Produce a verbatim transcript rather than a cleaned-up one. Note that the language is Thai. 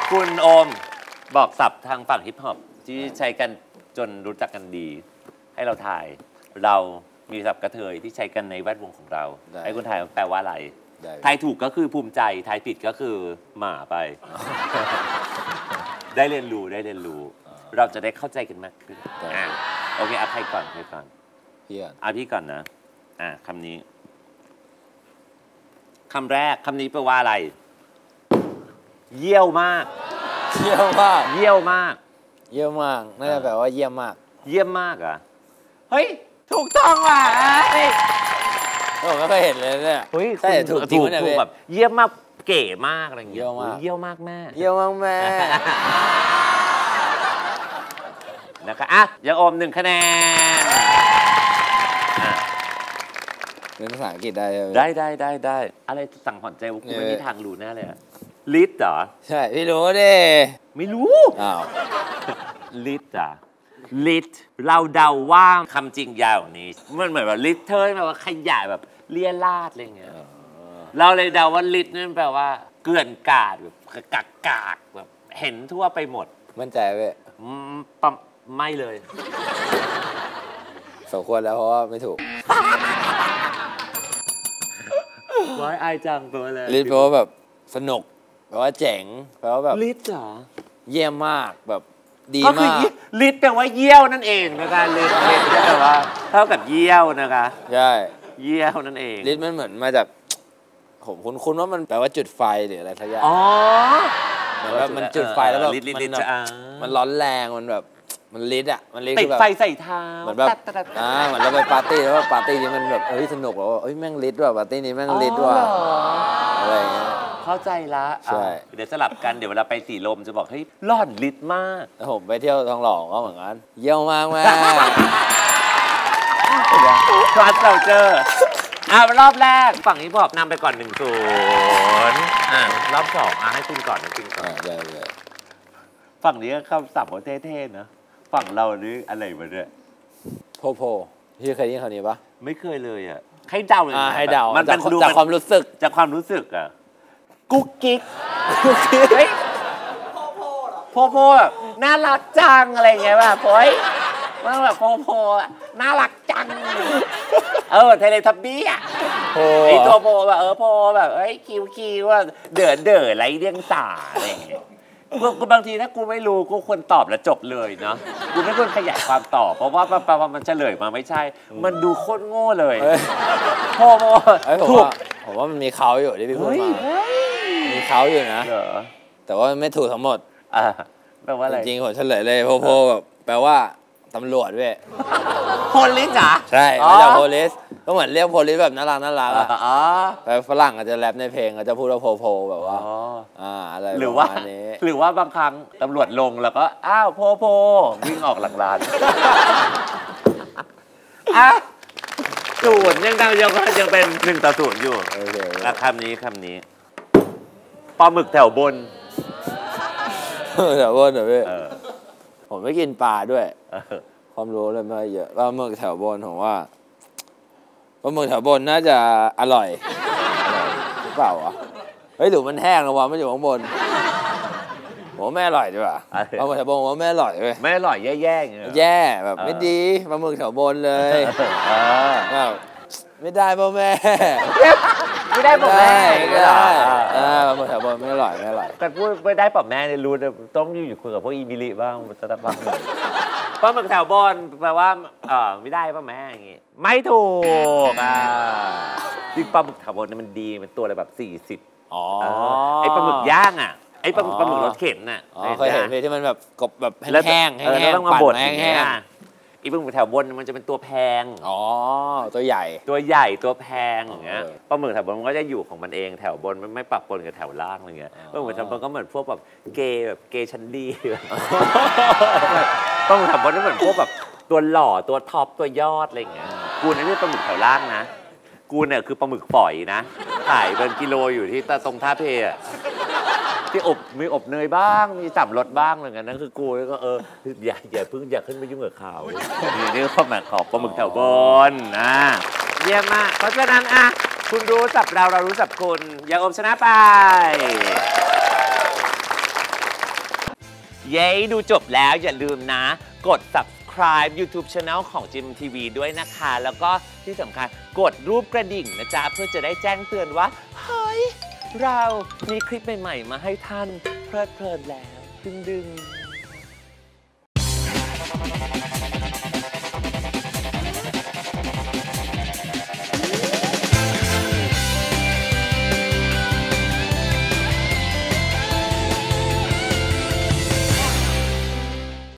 คุณโอมบอกศัพท์ทางฝั่งฮิปฮอปที่ใช้กันจนรู้จักกันดีให้เราถ่ายเรามีศัพท์กระเทยที่ใช้กันในแวดวงของเราให้คุณถ่ายแปลว่าอะไรทายถูกก็คือภูมิใจทายผิดก็คือหมาไป ได้เรียนรู้ได้เรียนรู้เราจะได้เข้าใจกันมากขึ้นอ่ะโอเคเอาใครก่อนใครก่อนพี่ก่อนเอาพี่ก่อนนะอ่ะคำนี้คำแรกคำนี้แปลว่าอะไรเยี่ยวมากเยี่ยมมากเยี่ยวมากเยี่ยมมากน่าจะแปลว่าเยี่ยมมากเยี่ยมมากอ่ะเฮ้ยถูกต้องว่ะผมไม่เคยเห็นเลยเนี่ยเฮ้ยใช่ถูกจริงเนี่ยแบบเยี่ยมมากเก๋มากอะไรอย่างเงี้ยเยี่ยวมากแม่เยี่ยมมากแม่นะคะอ่ะยังโอมหนึ่งคะแนนเป็นภาษาอังกฤษได้ได้ได้ได้ได้อะไรสั่งผ่อนใจว่ากูไม่มีทางรู้แน่เลยอะลิตเหรอใช่พี่รู้ดิไม่รู้อ้าวลิตอ่ะลิตเราเดาว่าคำจริงยาวกว่านี้มันเหมือนแบบลิตเทิร์นแบบว่าขยายแบบเลี่ยราดอะไรเงี้ยเราเลยเดาว่าลิตนั่นแปลว่าเกลื่อนกาดแบบกากกากแบบเห็นทั่วไปหมดมั่นใจเว้ยปั๊มไม่เลยสมควรแล้วเพราะว่าไม่ถูกว้ายอายจังตัวเลยลิตแปลว่าแบบสนุกแปลว่าเจ๋งแปลว่าแบบลิตเหรอเยี่ยมมากแบบดีมากลิตแปลว่าเยี่ยวนั่นเองนะคะลิตลิตแปลว่าเท่ากับเยี่ยวนะคะใช่เยี่ยวนั่นเองลิตมันเหมือนมาจากผมคุ้นๆว่ามันแปลว่าจุดไฟหรืออะไรสักอย่างอ๋อเหมือนแบบมันจุดไฟแล้วแบบมันมันร้อนแรงมันแบบมันลิตอ่ะมันลิตติดไฟใส่เท้าเหมือนแบบอ่าเหมือนเราไปปาร์ตี้แล้วปาร์ตี้นี้มันแบบเอ้ยสนุกแล้วเอ้ยแม่งลิตว่ะปาร์ตี้นี้แม่งลิตว่ะอะไรอย่างเงี้ยเข้าใจละใช่เดี๋ยวสลับกันเดี๋ยวเวลาไปสีลมจะบอกเฮ้ยร้อนลิตมากผมไปเที่ยวทองหล่อก็เหมือนกันเยี่ยมมากแม่คลาสเราเจออ่ารอบแรกฝั่งนี้บอกนำไปก่อนหนึ่งศูนย์อ่ารอบสองอ่ะให้คุณก่อนนะคุณก่อนได้เลยฝั่งนี้คำศัพท์ของเท่ๆนะฝั่งเรานี่อะไรมาเนี่ยโพโพพี่เคยได้ยินคำนี้ปะไม่เคยเลยอ่ะให้เดาเลยให้เดามันเป็นจากความรู้สึกจากความรู้สึกอ่ะกุ๊กกิ๊กกุ๊กกิ๊กเฮ้ยโพโพเหรอโพโพแบบน่ารักจังอะไรเงี้ยป่ะโอยมันแบบโพโพน่ารักจังเออเทเลทับบี้อ่ะไอตัวโพแบบเออโพแบบเอ้ยคิวคิวว่าเดือดเดือดไรเรียงสาอะไรเงี้ยกูบางทีถ้ากูไม่รู้กูควรตอบแล้วจบเลยเนาะกูไม่ควรขยายความตอบเพราะว่าแปลว่ามันเฉลยมาไม่ใช่มันดูโคตรโง่เลยโพโพถูกผมว่ามันมีเขาอยู่ที่พี่พูดมามีเขาอยู่นะแต่ว่าไม่ถูกทั้งหมดอ่าแปลว่าอะไรจริงๆผมเฉลยเลยโพโพแบบแปลว่าตำรวจด้วยโพลิสเหรอใช่มาจากโพลิสก็เหมือนเรียกโพลิสแบบน่ารักน่ารักอ่ะแต่ฝรั่งอาจจะแรปในเพลงอาจจะพูดว่าโพโพแบบว่าอ่าอะไรหรือว่าหรือว่าบางครั้งตำรวจลงแล้วก็อ้าวโพโพวิ่งออกหลังร้านอ่ะศูนย์ยังยังยังยังเป็นหนึ่งต่อศูนย์อยู่คำนี้คำนี้ปลาหมึกแถวบนแถวบนเหรอพี่ผมไม่กินปลาด้วยความรู้เลยไม่เยอะปลาหมึกแถวบนผมว่าปลาหมึกแถวบนน่าจะอร่อยหรือเปล่าวะเฮ้ยหรือมันแห้งนะวะมันอยู่ข้างบนผมไม่อร่อยดีกว่าปลาหมึกแถวบนผมว่าไม่อร่อยเลยไม่อร่อยแย่ๆอย่างเงี้ยแย่แบบไม่ดีปลาหมึกแถวบนเลยไม่ได้พ่อแม่ไม่ได้ป่ะแม่ไม่ได้อ่าปลาหมึกแถวบนไม่อร่อยไม่อร่อยแต่พูดไม่ได้ป่ะแม่เนี่ยรู้ต้องอยู่คุยกับพวกอีมิลิบ้างมันจะฟังปลาหมึกแถวบนแปลว่าเออไม่ได้ป่ะแม่อย่างงี้ไม่ถูกอ่าจริงปลาหมึกแถวบนมันดีมันตัวอะไรแบบสี่สิบอ๋อไอปลาหมึกย่างอ่ะไอปลาปลาหมึกรถเข็นน่ะเคยเห็นเพลที่มันแบบกบแบบแห้งแห้งแห้งต้องมาบดแห้งแห้งอีปลาหมึกแถวบนมันจะเป็นตัวแพงอ๋อตัวใหญ่ตัวใหญ่ตัวแพงอย่างเงี้ยปลาหมึกแถวบนมันก็จะอยู่ของมันเองแถวบนมันไม่ปะปนกับแถวล่างอะไรเงี้ยปลาหมึกแถวบนก็เหมือนพวกแบบเกย์แบบเกย์ชั้นดีปลาหมึกแถวบนก็เหมือนพวกแบบตัวหล่อตัวท็อปตัวยอดอะไรเงี้ยกูนี่คือปลาหมึกแถวล่างนะกูเนี่ยคือปลาหมึกฝอยนะขายเป็นกิโลอยู่ที่ตรงท่าเพอะที่อบมีอบเนยบ้างมีสับรสบ้างอะไรเงี้ยนั่นคือกูก็เอออย่าอย่าเพิ่งอย่าขึ้นไปยุ่งกับเขานี่นี่ข้อหมายของปลาหมึกแถวบนนะเยี่ยมมากเพราะฉะนั้นอ่ะคุณรู้จับเราเรารู้จับคุณอย่าอมชนะไปเย้ดูจบแล้วอย่าลืมนะกด subscribe YouTube Channel ของ จี เอ็ม ที วี ด้วยนะคะ แล้วก็ที่สำคัญกดรูปกระดิ่งนะจ๊ะเพื่อจะได้แจ้งเตือนว่าเฮ้ยเรามีคลิปใหม่ๆมาให้ท่านเพลิดเพลินแล้วดึงๆ